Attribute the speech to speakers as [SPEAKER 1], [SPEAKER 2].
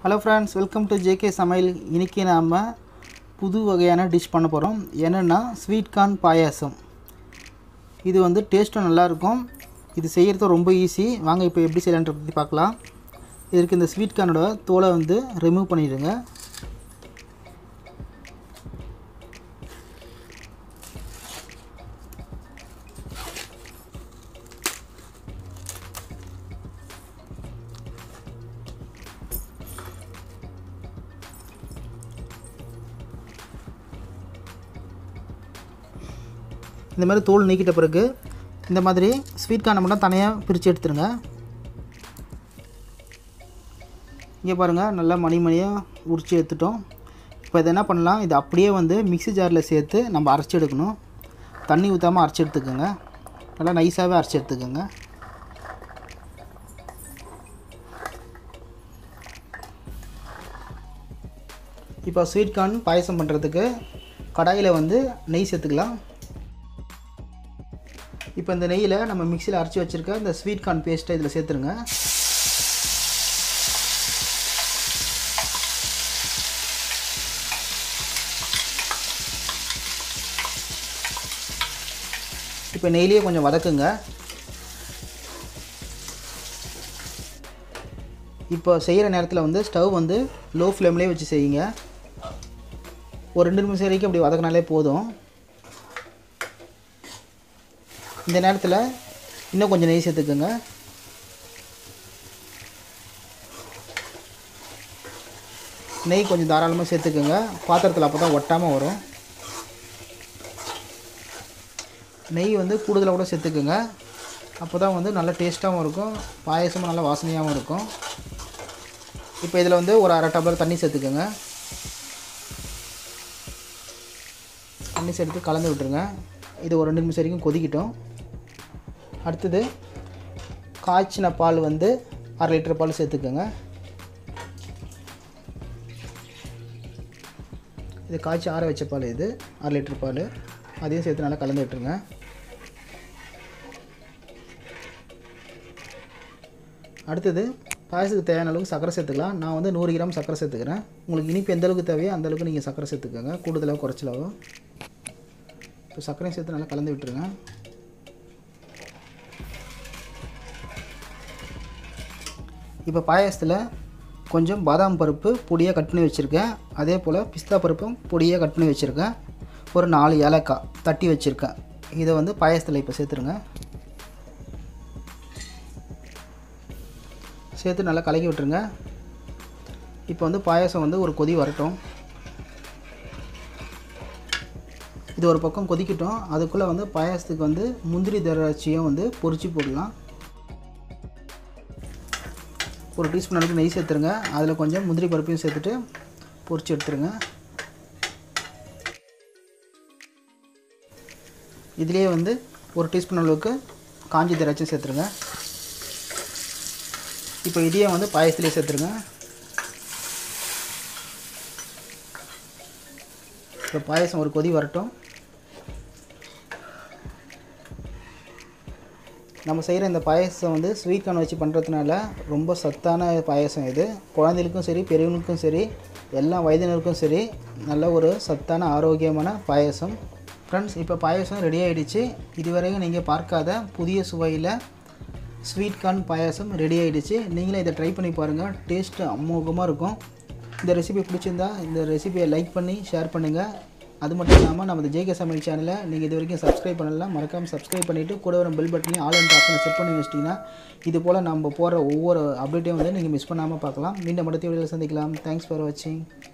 [SPEAKER 1] Hello friends, welcome to JK சமையல். இன்றைக்கி நாம் புது வகையான டிஷ் பண்ண போகிறோம். என்னென்னா ஸ்வீட் கார்ன் பாயாசம். இது வந்து டேஸ்ட்டும் நல்லாயிருக்கும். இது செய்கிறது ரொம்ப ஈஸி. வாங்க இப்போ எப்படி செய்யலான்றத பற்றி பார்க்கலாம். இதற்கு இந்த ஸ்வீட் கார்னோட தோலை வந்து ரிமூவ் பண்ணிவிடுங்க. இந்த மாதிரி தோல் நீக்கிட்ட பிறகு இந்த மாதிரி ஸ்வீட் கார்னை மட்டும் தனியாக பிரித்து எடுத்துருங்க. இங்கே பாருங்கள், நல்லா மணியாக உரித்து எடுத்துட்டோம். இப்போ இதை என்ன பண்ணலாம், இது அப்படியே வந்து மிக்ஸி ஜாரில் சேர்த்து நம்ம அரைச்சி எடுக்கணும். தண்ணி ஊற்றாமல் அரைச்சி எடுத்துக்கோங்க. நல்லா நைஸாகவே அரைச்சி எடுத்துக்கோங்க. இப்போ ஸ்வீட் கார்ன் பாயசம் பண்ணுறதுக்கு கடாயில் வந்து நெய் சேர்த்துக்கலாம். இப்போ இந்த நெய்யில் நம்ம மிக்சியில் அரைச்சி வச்சுருக்க இந்த ஸ்வீட் கார்ன் பேஸ்ட்டை இதில் சேர்த்துருங்க. இப்போ நெய்லேயே கொஞ்சம் வதக்குங்க. இப்போ செய்கிற நேரத்தில் வந்து ஸ்டவ் வந்து லோ ஃப்ளேம்லேயே வச்சு செய்யுங்க. ஒரு 2 நிமிஷம் வரைக்கும் அப்படி வதக்கினாலே போதும். இந்த நேரத்தில் இன்னும் கொஞ்சம் நெய் சேர்த்துக்குங்க. நெய் கொஞ்சம் தாராளமாக சேர்த்துக்குங்க. பாத்திரத்தில் அப்போ தான் ஒட்டாமல் வரும். நெய் வந்து கூடுதலாக கூட சேர்த்துக்குங்க. அப்போ தான் வந்து நல்ல டேஸ்ட்டாகவும் இருக்கும், பாயசமும் நல்ல வாசனையாகவும் இருக்கும். இப்போ இதில் வந்து ஒரு 1/2 டம்ளர் தண்ணி சேர்த்துக்குங்க. தண்ணி சேர்த்து கலந்து விட்டுருங்க. இது ஒரு 2 நிமிஷம் வரைக்கும் கொதிக்கிட்டோம். அடுத்தது காய்ச்சின பால் வந்து 1/2 லிட்டர் பால் சேர்த்துக்கோங்க. இது காய்ச்சி ஆற வச்ச பால், இது 1/2 லிட்டர் பால். அதையும் சேர்த்து நல்லா கலந்து விட்டுருங்க. அடுத்தது பாயசத்துக்கு தேவையான அளவுக்கு சர்க்கரை சேர்த்துக்கலாம். நான் வந்து 100 கிராம் சர்க்கரை சேர்த்துக்கிறேன். உங்களுக்கு இனிப்பு எந்த அளவுக்கு தேவையோ அந்த அளவுக்கு நீங்கள் சர்க்கரை சேர்த்துக்கோங்க, கூடுதலாக குறைச்சலாவோ. இப்போ சர்க்கரையும் சேர்த்து நல்லா கலந்து விட்டுருங்க. இப்போ பாயாசத்தில் கொஞ்சம் பாதாம் பருப்பு பொடியாக கட் பண்ணி வச்சுருக்கேன். அதே போல் பிஸ்தா பருப்பும் பொடியாக கட் பண்ணி வச்சுருக்கேன். ஒரு 4 ஏலக்காய் தட்டி வச்சுருக்கேன். இதை வந்து பாயாசத்தில் இப்போ சேர்த்துருங்க. சேர்த்து நல்லா கலக்கி விட்டுருங்க. இப்போ வந்து பாயாசம் வந்து ஒரு கொதி வரட்டும். இது ஒரு பக்கம் கொதிக்கட்டும். அதுக்குள்ளே வந்து பாயாசத்துக்கு வந்து முந்திரி திராட்சையும் வந்து பொரிச்சு போடலாம். ஒரு டீஸ்பூன் அளவுக்கு நெய் சேர்த்துருங்க. அதில் கொஞ்சம் முந்திரி பருப்பையும் சேர்த்துட்டு பொரிச்சு எடுத்துருங்க. இதிலே வந்து ஒரு டீஸ்பூன் அளவுக்கு காஞ்சி திராட்சை சேர்த்துருங்க. இப்போ இதையே வந்து பாயசத்துலேயே சேர்த்துருங்க. இப்போ பாயசம் ஒரு கொதி வரட்டும். நம்ம செய்கிற இந்த பாயசம் வந்து ஸ்வீட் கார்ன் வச்சு பண்ணுறதுனால ரொம்ப சத்தான பாயசம். இது குழந்தைகளுக்கும் சரி, பெரியவங்களுக்கும் சரி, எல்லா வயதினருக்கும் சரி நல்ல ஒரு சத்தான ஆரோக்கியமான பாயசம். ஃப்ரெண்ட்ஸ், இப்போ பாயசம் ரெடி ஆகிடுச்சு. இதுவரைக்கும் நீங்கள் பார்க்காத புதிய சுவையில் ஸ்வீட் கார்ன் பாயசம் ரெடி ஆகிடுச்சு. நீங்களே இதை ட்ரை பண்ணி பாருங்கள். டேஸ்ட்டு அமோகமாக இருக்கும். இந்த ரெசிபி பிடிச்சிருந்தா இந்த ரெசிபியை லைக் பண்ணி ஷேர் பண்ணுங்கள். அது மட்டும் இல்லாமல் நம்ம ஜேகே சமையல் சேனலை நீங்கள் இது வரைக்கும் சப்ஸ்கிரைப் பண்ணலாம். மறக்காமல் சப்ஸ்கிரைப் பண்ணிவிட்டு கூட வரும் பெல் பட்டனையும் ஆல் அண்ட் ஆப்ஷனை செட் பண்ணி வச்சிட்டிங்கன்னா இது போல் நம்ம போடுற ஒவ்வொரு அப்டேட்டையும் வந்து நீங்கள் மிஸ் பண்ணாமல் பார்க்கலாம். மீண்டும் அடுத்த வீடியோவில் சந்திக்கலாம். தேங்க்ஸ் ஃபார் வாட்சிங்.